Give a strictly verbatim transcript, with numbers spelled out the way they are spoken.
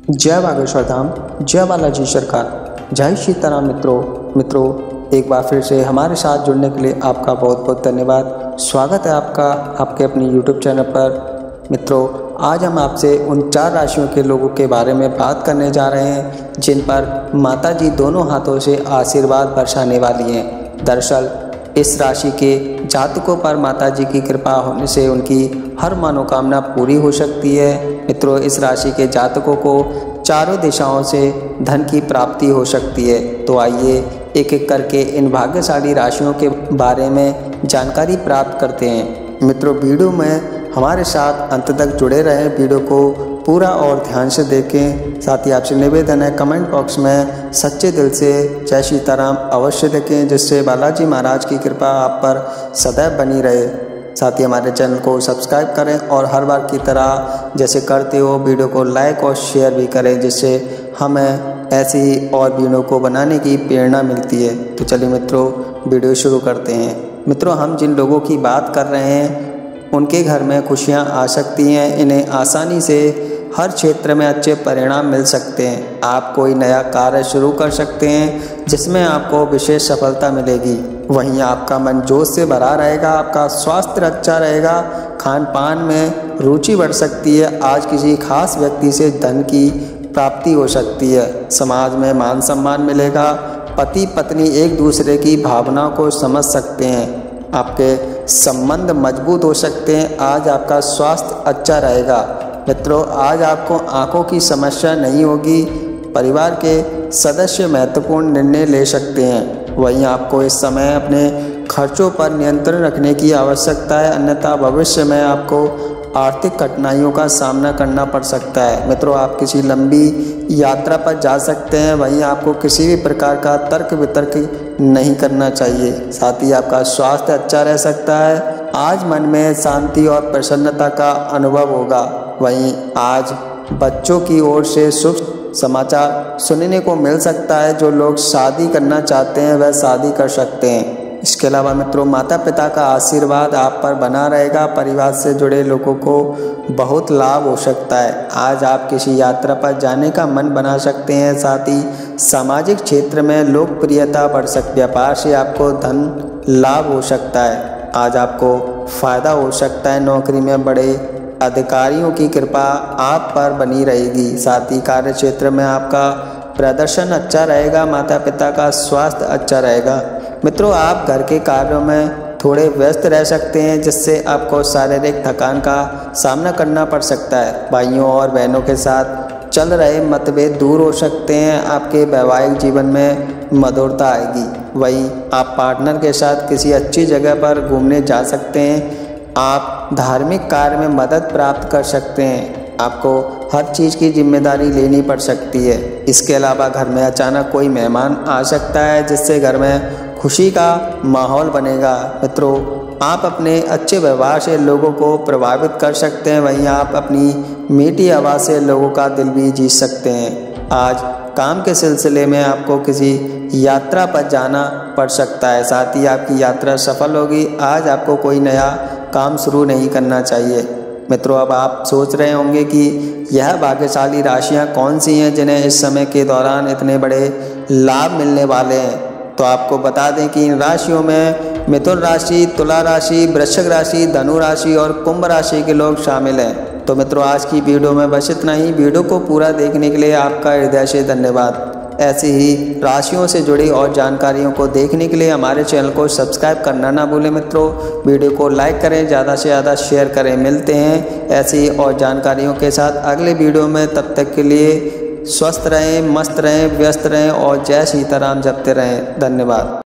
जय बागेश्वर धाम, जय बालाजी सरकार, जय सीताराम। मित्रों मित्रों एक बार फिर से हमारे साथ जुड़ने के लिए आपका बहुत बहुत धन्यवाद। स्वागत है आपका आपके अपने यूट्यूब चैनल पर। मित्रों, आज हम आपसे उन चार राशियों के लोगों के बारे में बात करने जा रहे हैं जिन पर माता जी दोनों हाथों से आशीर्वाद बरसाने वाली हैं। दरअसल इस राशि के जातकों पर माता जी की कृपा होने से उनकी हर मनोकामना पूरी हो सकती है। मित्रों, इस राशि के जातकों को चारों दिशाओं से धन की प्राप्ति हो सकती है। तो आइए एक एक करके इन भाग्यशाली राशियों के बारे में जानकारी प्राप्त करते हैं। मित्रों, वीडियो में हमारे साथ अंत तक जुड़े रहें, वीडियो को पूरा और ध्यान से देखें। साथ ही आपसे निवेदन है, कमेंट बॉक्स में सच्चे दिल से जय सीताराम अवश्य देखें, जिससे बालाजी महाराज की कृपा आप पर सदैव बनी रहे। साथ ही हमारे चैनल को सब्सक्राइब करें और हर बार की तरह जैसे करते हो वीडियो को लाइक और शेयर भी करें, जिससे हमें ऐसी और वीडियो को बनाने की प्रेरणा मिलती है। तो चलिए मित्रों, वीडियो शुरू करते हैं। मित्रों, हम जिन लोगों की बात कर रहे हैं उनके घर में खुशियां आ सकती हैं। इन्हें आसानी से हर क्षेत्र में अच्छे परिणाम मिल सकते हैं। आप कोई नया कार्य शुरू कर सकते हैं जिसमें आपको विशेष सफलता मिलेगी। वहीं आपका मन जोश से भरा रहेगा, आपका स्वास्थ्य अच्छा रहेगा, खान पान में रुचि बढ़ सकती है। आज किसी खास व्यक्ति से धन की प्राप्ति हो सकती है। समाज में मान सम्मान मिलेगा। पति पत्नी एक दूसरे की भावनाओं को समझ सकते हैं। आपके संबंध मजबूत हो सकते हैं। आज आपका स्वास्थ्य अच्छा रहेगा। मित्रों, आज आपको आंखों की समस्या नहीं होगी। परिवार के सदस्य महत्वपूर्ण निर्णय ले सकते हैं। वहीं आपको इस समय अपने खर्चों पर नियंत्रण रखने की आवश्यकता है, अन्यथा भविष्य में आपको आर्थिक कठिनाइयों का सामना करना पड़ सकता है। मित्रों, आप किसी लंबी यात्रा पर जा सकते हैं। वहीं आपको किसी भी प्रकार का तर्क वितर्क नहीं करना चाहिए। साथ ही आपका स्वास्थ्य अच्छा रह सकता है। आज मन में शांति और प्रसन्नता का अनुभव होगा। वहीं आज बच्चों की ओर से शुभ समाचार सुनने को मिल सकता है। जो लोग शादी करना चाहते हैं वह शादी कर सकते हैं। इसके अलावा मित्रों, माता पिता का आशीर्वाद आप पर बना रहेगा। परिवार से जुड़े लोगों को बहुत लाभ हो सकता है। आज आप किसी यात्रा पर जाने का मन बना सकते हैं। साथ ही सामाजिक क्षेत्र में लोकप्रियता बढ़ सकती है। व्यापार से आपको धन लाभ हो सकता है। आज आपको फायदा हो सकता है। नौकरी में बड़े अधिकारियों की कृपा आप पर बनी रहेगी। साथ ही कार्य क्षेत्र में आपका प्रदर्शन अच्छा रहेगा। माता पिता का स्वास्थ्य अच्छा रहेगा। मित्रों, आप घर के कार्यों में थोड़े व्यस्त रह सकते हैं, जिससे आपको शारीरिक थकान का सामना करना पड़ सकता है। भाइयों और बहनों के साथ चल रहे मतभेद दूर हो सकते हैं। आपके वैवाहिक जीवन में मधुरता आएगी। वहीं आप पार्टनर के साथ किसी अच्छी जगह पर घूमने जा सकते हैं। आप धार्मिक कार्य में मदद प्राप्त कर सकते हैं। आपको हर चीज़ की जिम्मेदारी लेनी पड़ सकती है। इसके अलावा घर में अचानक कोई मेहमान आ सकता है, जिससे घर में खुशी का माहौल बनेगा। मित्रों, आप अपने अच्छे व्यवहार से लोगों को प्रभावित कर सकते हैं। वहीं आप अपनी मीठी आवाज़ से लोगों का दिल भी जीत सकते हैं। आज काम के सिलसिले में आपको किसी यात्रा पर जाना पड़ सकता है। साथ ही आपकी यात्रा सफल होगी। आज आपको कोई नया काम शुरू नहीं करना चाहिए। मित्रों, अब आप सोच रहे होंगे कि यह भाग्यशाली राशियां कौन सी हैं जिन्हें इस समय के दौरान इतने बड़े लाभ मिलने वाले हैं। तो आपको बता दें कि इन राशियों में मिथुन राशि, तुला राशि, वृश्चिक राशि, धनु राशि और कुंभ राशि के लोग शामिल हैं। तो मित्रों, आज की वीडियो में बस इतना ही। वीडियो को पूरा देखने के लिए आपका हृदय से धन्यवाद। ऐसी ही राशियों से जुड़ी और जानकारियों को देखने के लिए हमारे चैनल को सब्सक्राइब करना ना भूलें। मित्रों, वीडियो को लाइक करें, ज़्यादा से ज़्यादा शेयर करें। मिलते हैं ऐसी और जानकारियों के साथ अगले वीडियो में। तब तक के लिए स्वस्थ रहें, मस्त रहें, व्यस्त रहें और जय सीताराम जपते रहें। धन्यवाद।